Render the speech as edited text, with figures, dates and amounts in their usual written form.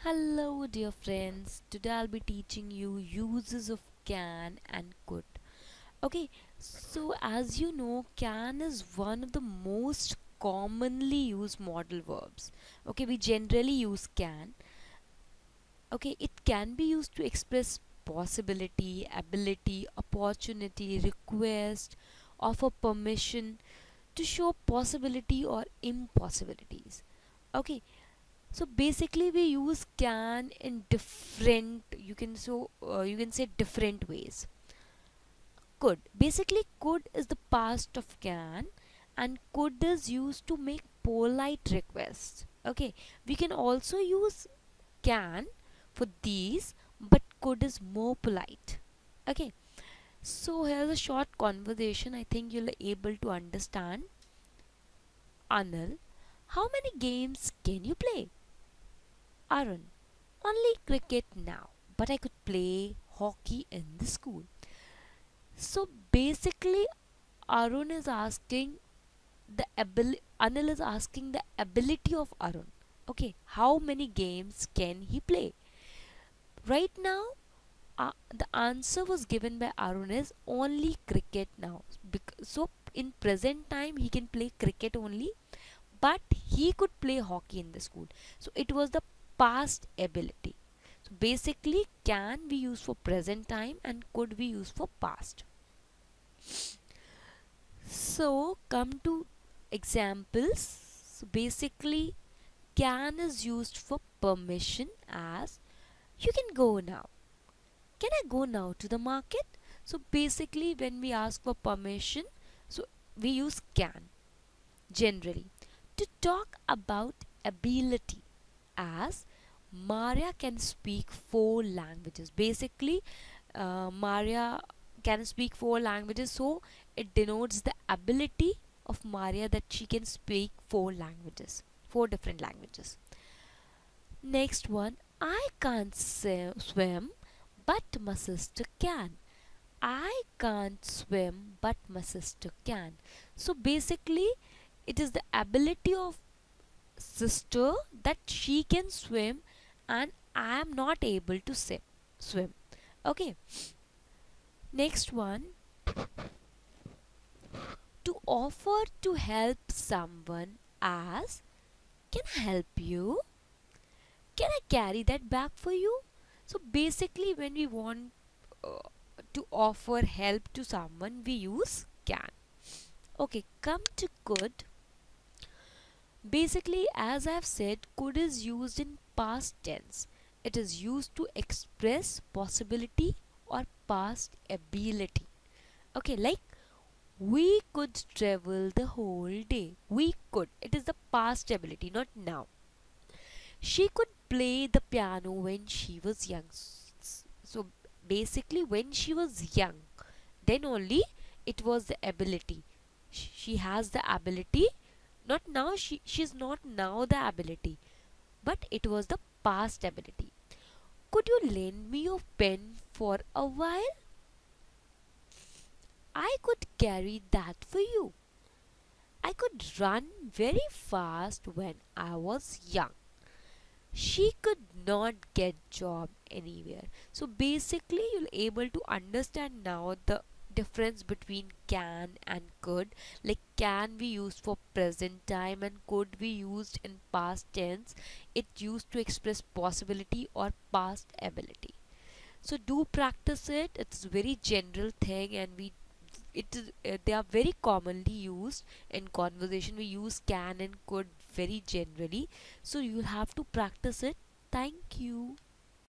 Hello dear friends, today I'll be teaching you uses of can and could. Okay, so as you know, can is one of the most commonly used modal verbs. Okay, we generally use can. Okay, it can be used to express possibility, ability, opportunity, request, offer permission, to show possibility or impossibilities. Okay, so basically we use can in different, you can say different ways. Could, basically could is the past of can, and could is used to make polite requests. Okay, we can also use can for these, but could is more polite. Okay, so here's a short conversation. I think you'll able to understand. Anil, how many games can you play? Arun, only cricket now, but I could play hockey in the school. So basically, Arun is asking Anil is asking the ability of Arun. Okay, how many games can he play? Right now, the answer was given by Arun is only cricket now. So in present time, he can play cricket only, but he could play hockey in the school. So it was the past ability. So basically can be used for present time and could be used for past. So come to examples. So basically can is used for permission, as you can go now. Can I go now to the market? So basically when we ask for permission, so we use can generally. To talk about ability, as Maria can speak 4 languages. Basically, Maria can speak 4 languages, so it denotes the ability of Maria that she can speak 4 languages, 4 different languages. Next one, I can't swim, but my sister can. I can't swim, but my sister can. So basically, it is the ability of sister that she can swim and I am not able to swim. Okay, next one, to offer to help someone, as can I help you? Can I carry that bag for you? So basically when we want uh, to offer help to someone, we use can. Okay, come to could. Basically, as I've said, could is used in past tense. It is used to express possibility or past ability. Okay, like we could travel the whole day. We could. It is the past ability, not now. She could play the piano when she was young. So basically, when she was young, then only it was the ability. She has the ability. Not now. She's not now the ability, but it was the past ability. Could you lend me your pen for a while? I could carry that for you. I could run very fast when I was young. She could not get job anywhere. So basically you'll able to understand now the difference between can and could. Like can be used for present time and could be used in past tense. It used to express possibility or past ability. So do practice it. It's a very general thing, and they are very commonly used in conversation. We use can and could very generally, so you'll have to practice it. Thank you.